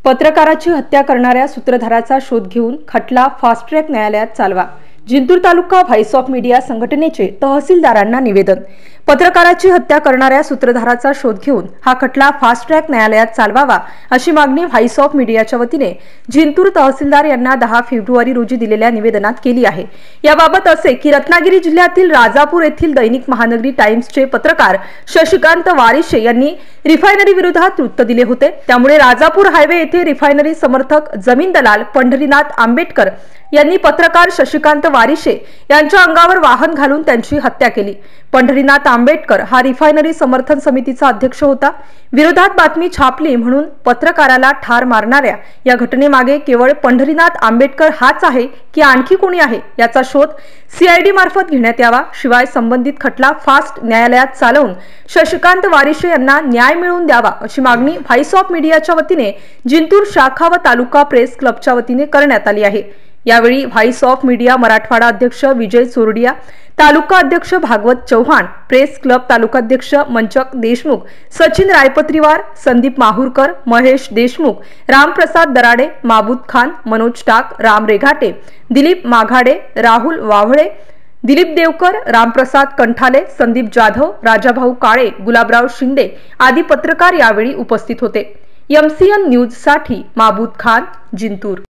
पत्रकाराची हत्या करणाऱ्या सूत्रधाराचा शोध घेऊन खटला फास्ट ट्रॅक न्यायालयात चालवा. Jintur taluka voice of media संघटनेचे तहसीलदारांना निवेदन. पत्रकाराची हत्या करणाऱ्या सूत्रधाराचा शोध घेऊन हा खटला फास्ट ट्रॅक न्यायालयात चालवावा अशी मागणी व्हॉइस ऑफ मीडियाच्या वतीने जिंतूर तहसीलदार यांना 10 फेब्रुवारी रोजी दिलेल्या निवेदनात केली आहे. याबाबत असे की रत्नागिरी जिल्ह्यातील राजापूर येथील दैनिक महानगरी टाइम्सचे पत्रकार शशिकांत वारिशे यांनी रिफायनरी विरोधात वृत्त दिले होते. त्यामुळे राजापूर हायवे येथे रिफायनरी समर्थक जमीन दलाल पंढरीनाथ आंबेडकर यांनी पत्रकार शशिकांत वारिशे यांच्या अंगावर वाहन घालून त्यांची हत्या केली. पंढरीनाथ आंबेडकर हा रिफायनरी समर्थन समितीचा अध्यक्ष होता. विरोधात बातमी छापली म्हणून पत्रकाराला ठार मारणाऱ्या या घटनेमागे केवळ पंढरीनाथ आंबेडकर हाच आहे की आणखी कोणी आहे याचा शोध CID मार्फत घेण्यात यावा. शिवाय संबंधित खटला फास्ट न्यायालयात चालवून शशिकांत वारिशे यांना न्याय मिळवून द्यावा अशी मागणी व्हॉइस ऑफ मीडियाच्या वतीने जिंतूर शाखा व तालुका प्रेस क्लबच्या वतीने करण्यात आली आहे. यावेळी व्हॉइस ऑफ मीडिया मराठवाडा अध्यक्ष विजय चोरडिया, तालुका अध्यक्ष भागवत चव्हाण, प्रेस क्लब तालुकाध्यक्ष मंचक देशमुख, सचिन रायपत्रीवार, संदीप माहुरकर, महेश देशमुख, रामप्रसाद दराडे, माबूद खान, मनोज टाक, राम रेघाटे, दिलीप माघाडे, राहुल वावळे, दिलीप देवकर, रामप्रसाद कंठाले, संदीप जाधव, राजाभाऊ काळे, गुलाबराव शिंदे आदी पत्रकार यावेळी उपस्थित होते. MCN न्यूज साठी माबूद खान, जिंतूर.